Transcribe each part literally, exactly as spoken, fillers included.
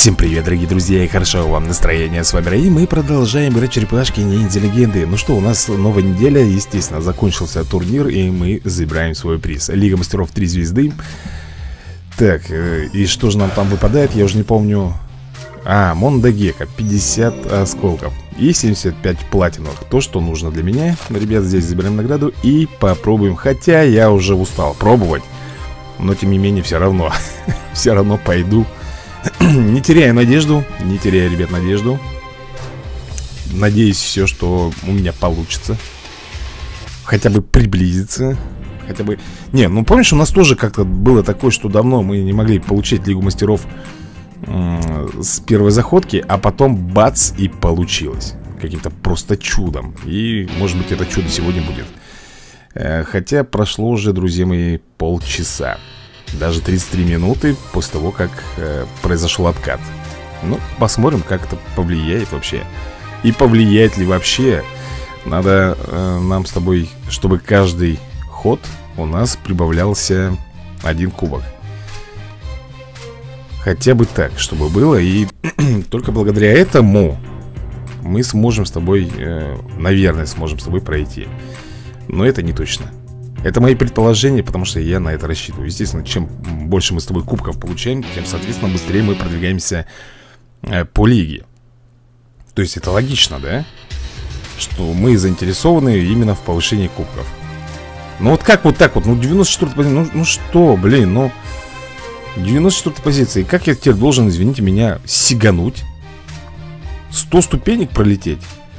Всем привет, дорогие друзья, и хорошего вам настроения. С вами Рэй, мы продолжаем играть черепашки ниндзя легенды. Ну что, у нас новая неделя, естественно, закончился турнир, и мы забираем свой приз. Лига мастеров три звезды. Так, и что же нам там выпадает, я уже не помню. А, Мондагека, пятьдесят осколков и семьдесят пять платиновых. То, что нужно для меня. Ребят, здесь забираем награду и попробуем. Хотя я уже устал пробовать, но тем не менее все равно все равно пойду. Не теряю надежду, не теряю, ребят, надежду. Надеюсь все, что у меня получится. Хотя бы приблизиться. Хотя бы... Не, ну помнишь, у нас тоже как-то было такое, что давно мы не могли получить Лигу мастеров с первой заходки, а потом бац, и получилось. Каким-то просто чудом. И может быть это чудо сегодня будет. Хотя прошло уже, друзья мои, полчаса. Даже тридцать три минуты после того, как э, произошел откат. Ну, посмотрим, как это повлияет вообще. И повлияет ли вообще. Надо э, нам с тобой, чтобы каждый ход у нас прибавлялся один кубок. Хотя бы так, чтобы было. И только благодаря этому мы сможем с тобой, э, наверное, сможем с тобой пройти. Но это не точно. Это мои предположения, потому что я на это рассчитываю. Естественно, чем больше мы с тобой кубков получаем, тем, соответственно, быстрее мы продвигаемся э, по лиге. То есть это логично, да? Что мы заинтересованы именно в повышении кубков. Ну вот как вот так вот? Ну девяносто четвёртая позиция, ну, ну что, блин, ну девяносто четвёртая позиция. И как я теперь должен, извините меня, сигануть? сто ступенек пролететь?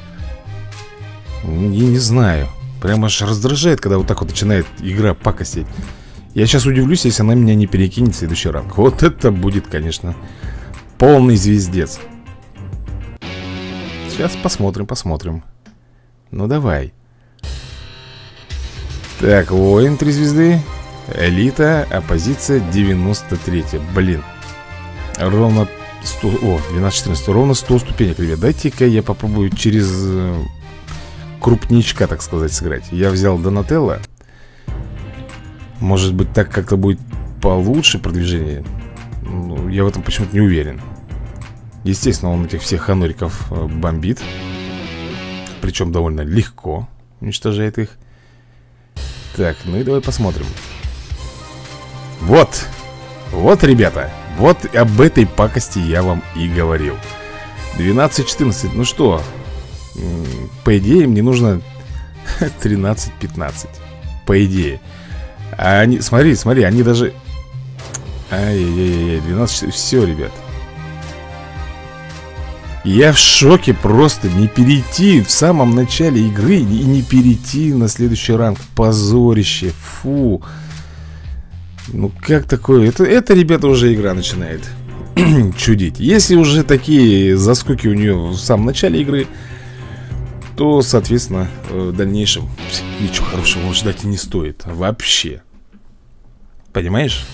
Я не знаю. Прямо аж раздражает, когда вот так вот начинает игра пакостить. Я сейчас удивлюсь, если она меня не перекинет в следующий ранг. Вот это будет, конечно, полный звездец. Сейчас посмотрим, посмотрим. Ну давай. Так, воин три звезды. Элита, оппозиция девяносто третья. Блин. Ровно сто... О, двенадцать четырнадцать. Ровно сто ступенек, ребят. Дайте-ка я попробую через... крупничка, так сказать, сыграть. Я взял Донателло. Может быть, так как-то будет получше продвижение. Ну, я в этом почему-то не уверен. Естественно, он этих всех хануриков бомбит. Причем довольно легко уничтожает их. Так, ну и давай посмотрим. Вот. Вот, ребята. Вот об этой пакости я вам и говорил. двенадцать четырнадцать. Ну что, по идее, мне нужно тринадцать пятнадцать. По идее. А они, смотри, смотри, они даже... Ай-яй-яй, двенадцать... Все, ребят. Я в шоке просто. Не перейти в самом начале игры и не перейти на следующий ранг. Позорище. Фу. Ну как такое? Это, это, ребята, уже игра начинает чудить. Если уже такие заскоки у нее в самом начале игры, то, соответственно, в дальнейшем ничего хорошего ждать и не стоит. Вообще. Понимаешь?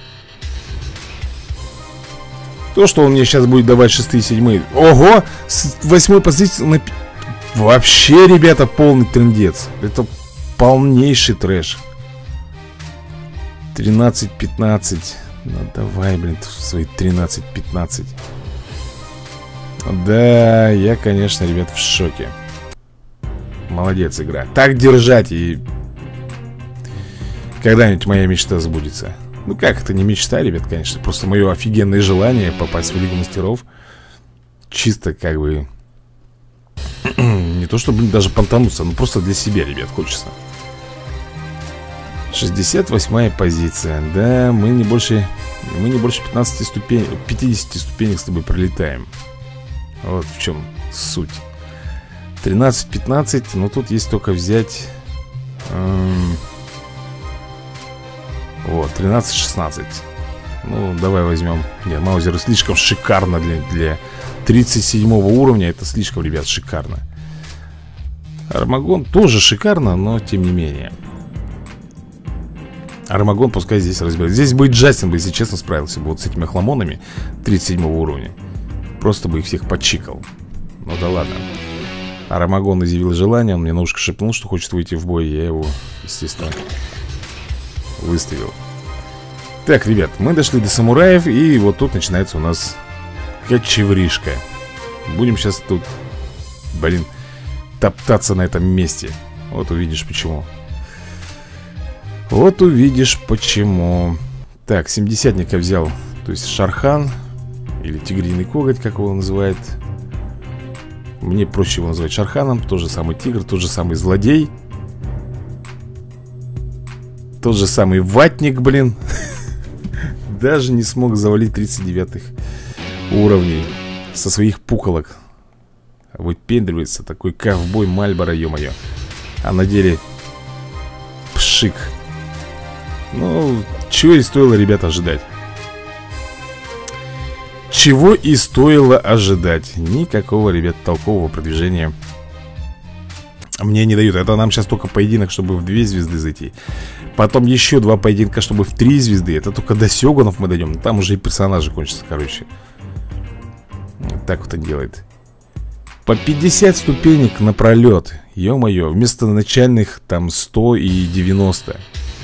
То, что он мне сейчас будет давать шестые, седьмые. Ого! С восьмой позиции на... Вообще, ребята, полный трындец. Это полнейший трэш. тринадцать пятнадцать. Ну давай, блин, свои тринадцать пятнадцать. Да, я, конечно, ребят, в шоке. Молодец, игра. Так держать, и когда-нибудь моя мечта сбудется. Ну как, это не мечта, ребят, конечно. Просто мое офигенное желание попасть в Лигу мастеров. Чисто как бы не то чтобы даже понтануться, но просто для себя, ребят, хочется. шестьдесят восьмая позиция. Да, мы не больше Мы не больше пятнадцати ступенек, пятидесяти ступенек с тобой пролетаем. Вот в чем суть. тринадцать пятнадцать, но тут есть только взять эм, вот, тринадцать шестнадцать. Ну, давай возьмем. Нет, Маузер слишком шикарно для, для тридцать седьмого уровня. Это слишком, ребят, шикарно. Армагон тоже шикарно, но тем не менее. Армагон пускай здесь разберется. Здесь будет Джастин бы, если честно, справился бы вот с этими охламонами тридцать седьмого уровня. Просто бы их всех подчикал. Ну да ладно. Армагон изъявил желание, он мне на ушко шепнул, что хочет выйти в бой. Я его, естественно, выставил. Так, ребят, мы дошли до самураев. И вот тут начинается у нас кочевришка. Будем сейчас тут, блин, топтаться на этом месте. Вот увидишь почему. Вот увидишь почему. Так, семидесятника взял. То есть Шархан. Или тигриный коготь, как его называют. Мне проще его называть Шарханом. Тот же самый тигр, тот же самый злодей. Тот же самый ватник, блин. Даже не смог завалить тридцать девятых уровней со своих пуколок. Выпендривается такой ковбой Мальборо, ё-моё. А на деле пшик. Ну, чего и стоило, ребята, ожидать. Чего и стоило ожидать. Никакого, ребят, толкового продвижения мне не дают. Это нам сейчас только поединок, чтобы в две звезды зайти. Потом еще два поединка, чтобы в три звезды. Это только до Сёгунов мы дойдем. Там уже и персонажи кончатся, короче. Вот так вот он делает. По пятьдесят ступенек напролет. Ё-моё, вместо начальных там сто и девяносто.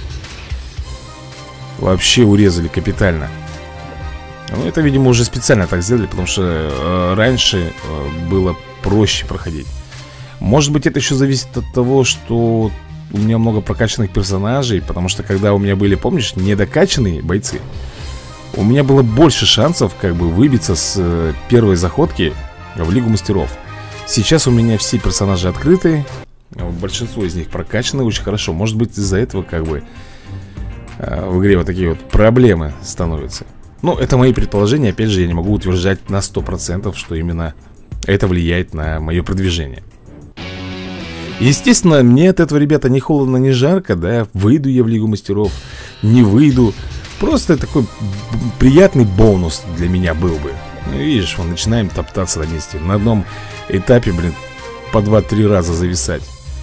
Вообще урезали капитально. Ну, это, видимо, уже специально так сделали, потому что э, раньше э, было проще проходить. Может быть, это еще зависит от того, что у меня много прокачанных персонажей. Потому что когда у меня были, помнишь, недокачанные бойцы, у меня было больше шансов как бы выбиться с э, первой заходки в Лигу Мастеров. Сейчас у меня все персонажи открыты. Большинство из них прокачаны очень хорошо. Может быть, из-за этого как бы э, в игре вот такие вот проблемы становятся. Ну, это мои предположения. Опять же, я не могу утверждать на сто процентов, что именно это влияет на мое продвижение. Естественно, мне от этого, ребята, ни холодно, ни жарко, да. Выйду я в Лигу Мастеров, не выйду. Просто такой приятный бонус для меня был бы. Ну, видишь, мы начинаем топтаться на месте. На одном этапе, блин, по два-три раза зависать.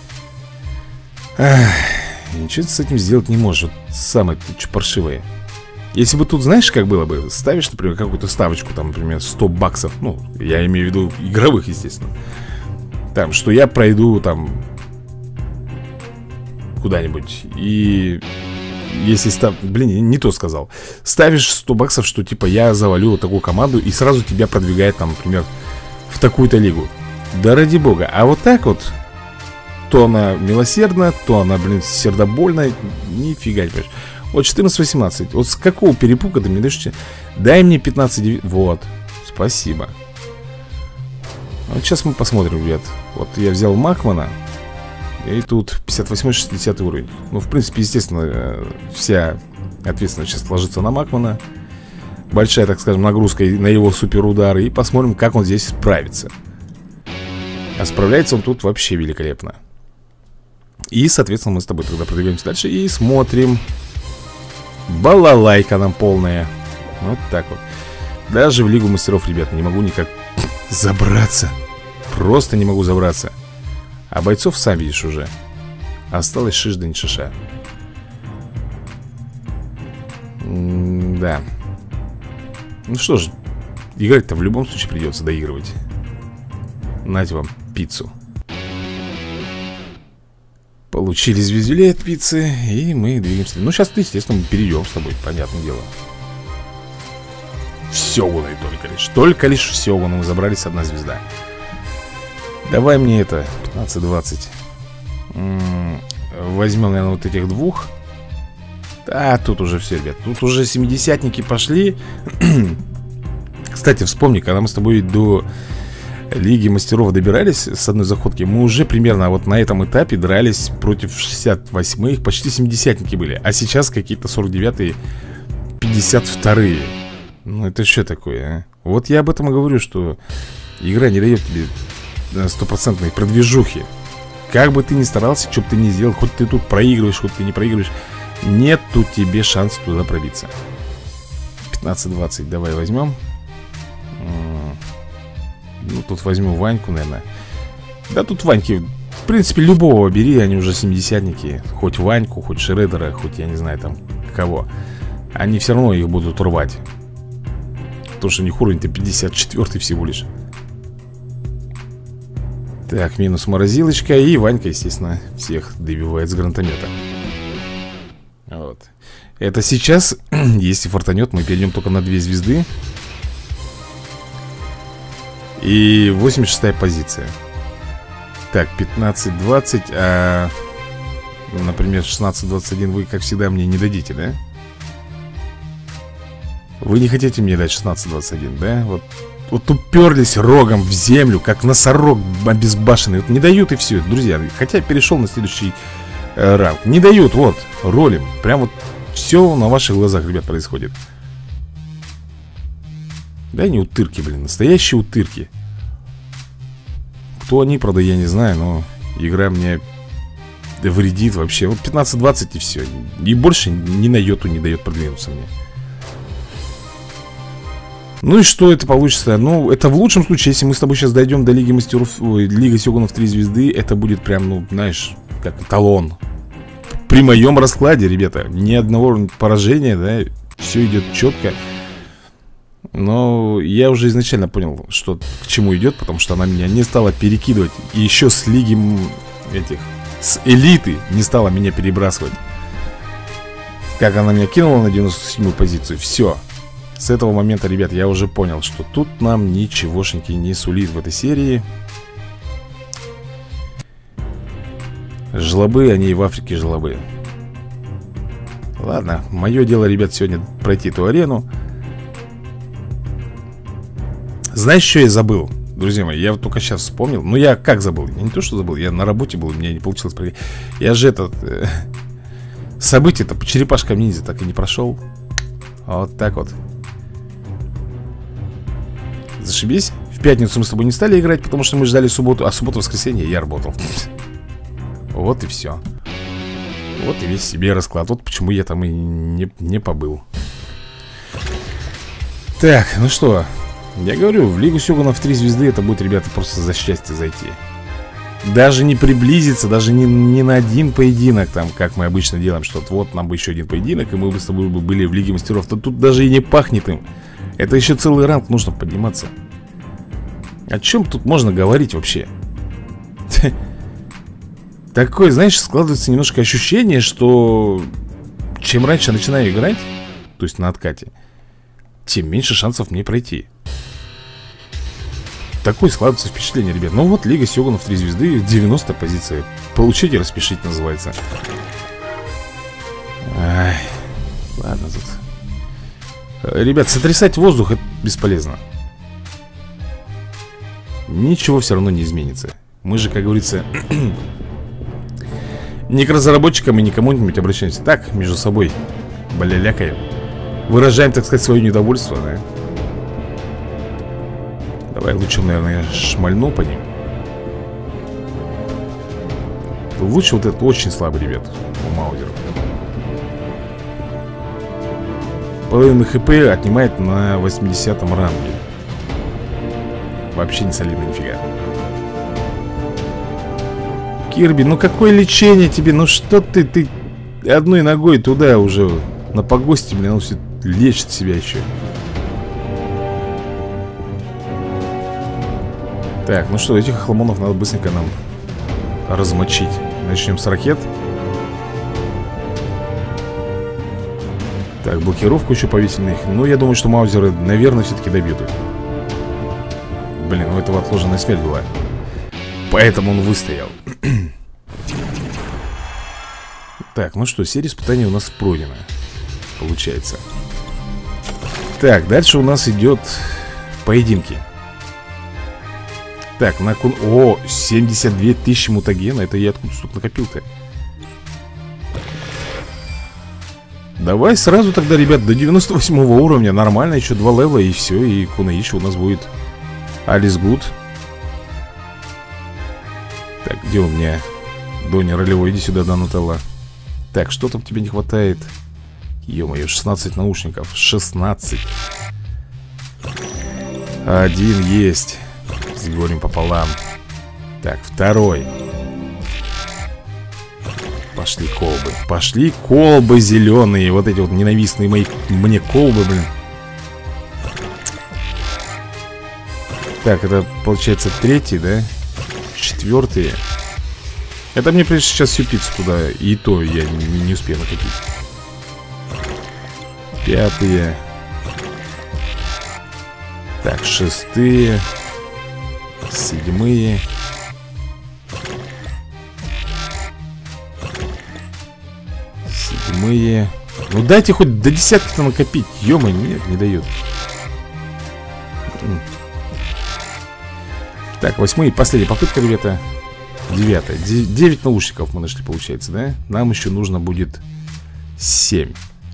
Ах, ничего с этим сделать не можешь. Вот самое паршивое. Если бы тут, знаешь, как было бы? Ставишь, например, какую-то ставочку, там, например, сто баксов. Ну, я имею в виду игровых, естественно. Там, что я пройду, там, куда-нибудь. И если став... Блин, не то сказал. Ставишь сто баксов, что, типа, я завалю вот такую команду, и сразу тебя продвигает, там, например, в такую-то лигу. Да ради бога. А вот так вот, то она милосердна, то она, блин, сердобольна. Нифига не понимаешь. Вот четырнадцать восемнадцать. Вот с какого перепуга ты мне даешь? Дай мне пятнадцать девять. Вот. Спасибо. Вот сейчас мы посмотрим, ребят. Вот я взял Махмана. И тут пятьдесят восьмой шестидесятый уровень. Ну, в принципе, естественно, вся ответственность сейчас ложится на Махмана. Большая, так скажем, нагрузка на его суперудары. И посмотрим, как он здесь справится. А справляется он тут вообще великолепно. И, соответственно, мы с тобой тогда продвигаемся дальше и смотрим. Балалайка нам полная. Вот так вот. Даже в Лигу Мастеров, ребята, не могу никак забраться. Просто не могу забраться. А бойцов сам видишь уже. Осталось шиш да не шиша. М-да. Ну что ж, играть-то в любом случае придется доигрывать. Нате вам пиццу. Получили звездюлей от пиццы. И мы двигаемся. Ну сейчас, естественно, мы перейдем с тобой, понятное дело. В Сёгуны только лишь. Только лишь в Сёгуны мы забрались, одна звезда. Давай мне это, пятнадцать двадцать. М-м, возьмем, наверное, вот этих двух. Да, тут уже все, ребят. Тут уже семидесятники пошли. Кстати, вспомни, когда мы с тобой до Лиги Мастеров добирались с одной заходки, мы уже примерно вот на этом этапе дрались против шестьдесят восьмых. Почти семидесятники были. А сейчас какие-то сорок девятые, пятьдесят вторые. Ну это что такое, а? Вот я об этом и говорю, что игра не дает тебе стопроцентной продвижухи. Как бы ты ни старался, что бы ты ни сделал, хоть ты тут проигрываешь, хоть ты не проигрываешь, нету тебе шанса туда пробиться. пятнадцать двадцать давай возьмем. Ну тут возьму Ваньку, наверное. Да тут Ваньки, в принципе, любого бери, они уже семидесятники. Хоть Ваньку, хоть Шреддера, хоть я не знаю там кого. Они все равно их будут рвать. Потому что у них уровень-то пятьдесят четвёртый всего лишь. Так, минус морозилочка. И Ванька, естественно, всех добивает с гранатомета. Вот. Это сейчас, если фартанет, мы перейдем только на две звезды. И восемьдесят шестая позиция. Так, пятнадцать двадцать. А, например, шестнадцать двадцать один вы, как всегда, мне не дадите, да? Вы не хотите мне дать шестнадцать двадцать один, да? Вот, вот уперлись рогом в землю, как носорог обезбашенный. Вот не дают и все, друзья. Хотя перешел на следующий э, ранг. Не дают, вот, ролим. Прям вот все на ваших глазах, ребят, происходит. Да не утырки, блин, настоящие утырки. Кто они, правда, я не знаю, но игра мне вредит вообще. Вот пятнадцать двадцать и все. И больше ни на йоту не дает продвинуться мне. Ну и что это получится? Ну, это в лучшем случае, если мы с тобой сейчас дойдем до Лиги Мастеров, ой, Лига Сёгунов три звезды, это будет прям, ну, знаешь, как эталон. При моем раскладе, ребята, ни одного поражения, да, все идет четко. Но я уже изначально понял, что к чему идет, потому что она меня не стала перекидывать. И еще с лиги этих, с элиты не стала меня перебрасывать. Как она меня кинула на девяносто седьмую позицию. Все. С этого момента, ребят, я уже понял, что тут нам ничегошеньки не сулит в этой серии. Жлобы, они и в Африке жлобы. Ладно, мое дело, ребят, сегодня пройти эту арену. Знаешь, что я забыл? Друзья мои, я вот только сейчас вспомнил. Ну, я как забыл? Я не то, что забыл, я на работе был, у меня не получилось пройти. Я же этот... Э, событие-то по черепашкам ниндзя так и не прошел. Вот так вот. Зашибись. В пятницу мы с тобой не стали играть, потому что мы ждали субботу. А субботу-воскресенье я работал. Вот и все. Вот и весь себе расклад. Вот почему я там и не, не побыл. Так, ну что... Я говорю, в Лигу Сёгунов три звезды это будет, ребята, просто за счастье зайти. Даже не приблизиться, даже не, не на один поединок, там, как мы обычно делаем, что вот нам бы еще один поединок, и мы бы с тобой бы были в Лиге Мастеров. То тут даже и не пахнет им. Это еще целый ранг нужно подниматься. О чем тут можно говорить вообще? Такое, знаешь, складывается немножко ощущение, что чем раньше я начинаю играть, то есть на откате, тем меньше шансов мне пройти. Такое складывается впечатление, ребят. Ну вот, Лига Сёгунов три звезды, девяностая позиция. Получите, распишите, называется. Ай, ладно тут. Ребят, сотрясать воздух это бесполезно. Ничего все равно не изменится. Мы же, как говорится, не к разработчикам и не кому-нибудь обращаемся. Так, между собой балялякаем. Выражаем, так сказать, свое недовольство, да? Давай лучше, наверное, шмальну по ним. Лучше вот это очень слабый, ребят, у Маузера. Половину хп отнимает на восьмидесятом ранге. Вообще не солидно нифига. Кирби, ну какое лечение тебе? Ну что ты, ты одной ногой туда уже на погосте, блин, он все лечит себя еще. Так, ну что, этих хламонов надо быстренько нам размочить. Начнем с ракет. Так, блокировку еще повесили на их. Ну, я думаю, что маузеры, наверное, все-таки добьют их. Блин, у этого отложенная смерть была. Поэтому он выстоял. Так, ну что, серия испытаний у нас пройдена. Получается. Так, дальше у нас идет поединки. Так, на кун... О, семьдесят две тысячи мутагена. Это я откуда столько накопил-то? Давай сразу тогда, ребят, до девяносто восьмого уровня. Нормально, еще два левела и все. И Кунаичи у нас будет Алис Гуд. Так, где у меня Доня ролевой? Иди сюда, Донателло. Так, что там тебе не хватает? Ё-моё, шестнадцать наушников. шестнадцать. Один есть. С горем пополам. Так, второй. Пошли колбы. Пошли колбы зеленые. Вот эти вот ненавистные мои мне колбы, блин. Так, это получается третий, да? Четвертый. Это мне придется сейчас всю пиццу туда. И то я не, не успею накопить. Пятые. Так, шестые. Седьмые. Седьмые. Ну дайте хоть до десятки-то накопить. Ё-моё, нет, не дают. Так, восьмые, последняя попытка, ребята. Девятая. Девять наушников мы нашли, получается, да? Нам еще нужно будет семь.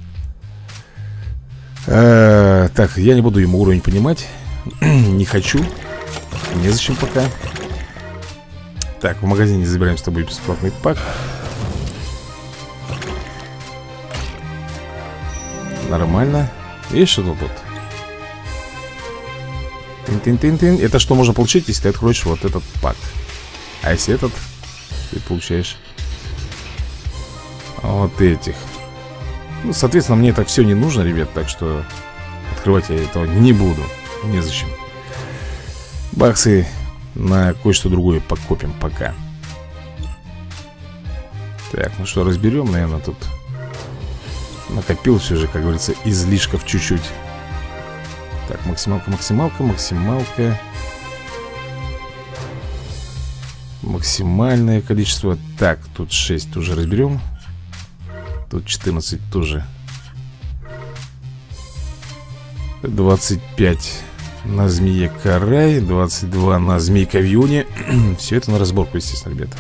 а, Так, я не буду ему уровень понимать. Не хочу. Незачем пока. Так, в магазине забираем с тобой бесплатный пак. Нормально. И что тут вот? Тын-тын-тын-тын. Это что можно получить, если ты откроешь вот этот пак? А если этот, ты получаешь вот этих. Ну, соответственно, мне это все не нужно, ребят. Так что открывать я этого не буду. Незачем. Баксы на кое-что другое покопим пока. Так, ну что, разберем, наверное, тут накопил все же, как говорится, излишков чуть-чуть. Так, максималка, максималка, максималка. Максимальное количество. Так, тут шесть тоже разберем. Тут четырнадцать тоже. двадцать пять на змее Карай, двадцать два на змейка Вьюне. Все это на разборку, естественно, ребята.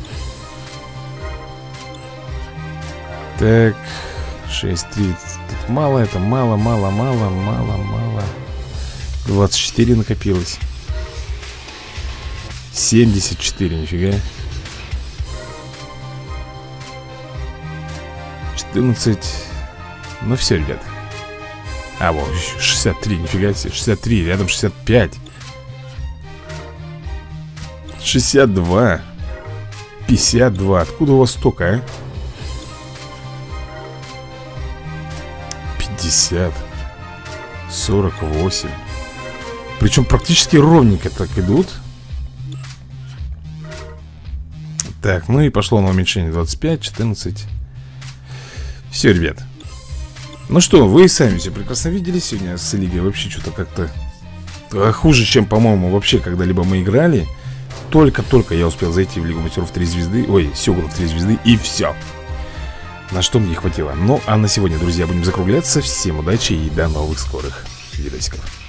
Так, шесть тридцать. Тут мало, это мало, мало, мало, мало, мало. двадцать четыре накопилось. семьдесят четыре, нифига. четырнадцать. Ну все, ребят. А, вот, шестьдесят три, нифига себе. шестьдесят три, рядом шестьдесят пять. шестьдесят два. пятьдесят два. Откуда у вас столько, а? пятьдесят. сорок восемь. Причем практически ровненько так идут. Так, ну и пошло на уменьшение двадцать пять, четырнадцать. Все, ребят. Ну что, вы сами все прекрасно видели. Сегодня с Лигой вообще что-то как-то хуже, чем, по-моему, вообще когда-либо мы играли. Только-только я успел зайти в Лигу мастеров три звезды. Ой, Сёгунов три звезды, и все. На что мне хватило. Ну, а на сегодня, друзья, будем закругляться. Всем удачи и до новых скорых видосиков.